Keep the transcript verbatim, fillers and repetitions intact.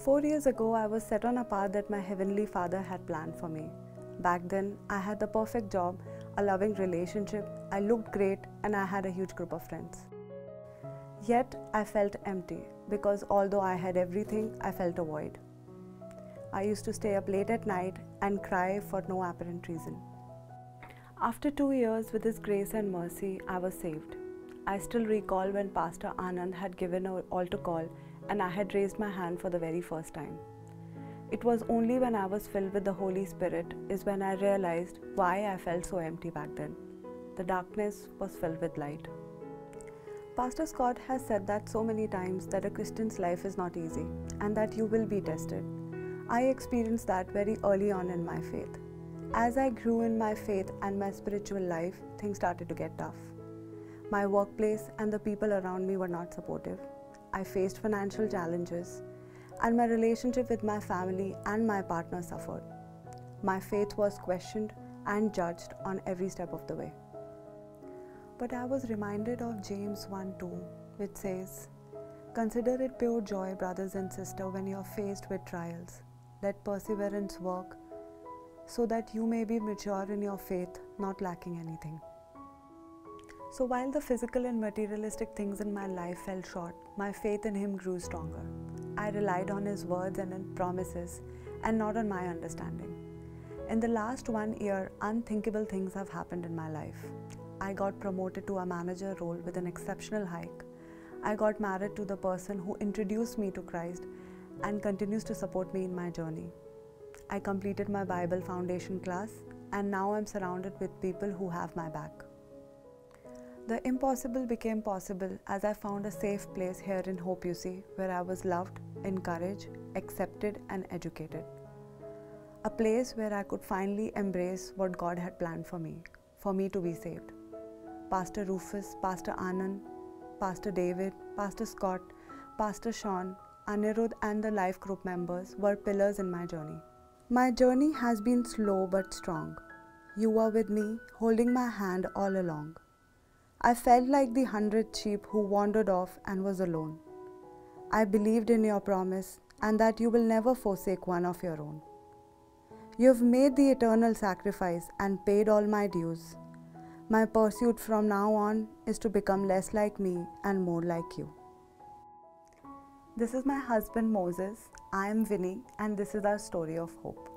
Four years ago, I was set on a path that my Heavenly Father had planned for me. Back then, I had the perfect job, a loving relationship, I looked great, and I had a huge group of friends. Yet, I felt empty because although I had everything, I felt a void. I used to stay up late at night and cry for no apparent reason. After two years, with His grace and mercy, I was saved. I still recall when Pastor Anand had given an altar call and I had raised my hand for the very first time. It was only when I was filled with the Holy Spirit is when I realized why I felt so empty back then. The darkness was filled with light. Pastor Scott has said that so many times that a Christian's life is not easy and that you will be tested. I experienced that very early on in my faith. As I grew in my faith and my spiritual life, things started to get tough. My workplace and the people around me were not supportive. I faced financial challenges, and my relationship with my family and my partner suffered. My faith was questioned and judged on every step of the way. But I was reminded of James one two, which says, "Consider it pure joy, brothers and sisters, when you are faced with trials. Let perseverance work, so that you may be mature in your faith, not lacking anything." So while the physical and materialistic things in my life fell short, my faith in Him grew stronger. I relied on His words and His promises and not on my understanding. In the last one year, unthinkable things have happened in my life. I got promoted to a manager role with an exceptional hike. I got married to the person who introduced me to Christ and continues to support me in my journey. I completed my Bible foundation class and now I'm surrounded with people who have my back. The impossible became possible as I found a safe place here in Hope U C where I was loved, encouraged, accepted and educated. A place where I could finally embrace what God had planned for me, for me to be saved. Pastor Rufus, Pastor Anand, Pastor David, Pastor Scott, Pastor Sean, Anirudh and the life group members were pillars in my journey. My journey has been slow but strong. You were with me, holding my hand all along. I felt like the hundred sheep who wandered off and was alone. I believed in your promise and that you will never forsake one of your own. You have made the eternal sacrifice and paid all my dues. My pursuit from now on is to become less like me and more like you. This is my husband Moses, I am Vinny, and this is our story of hope.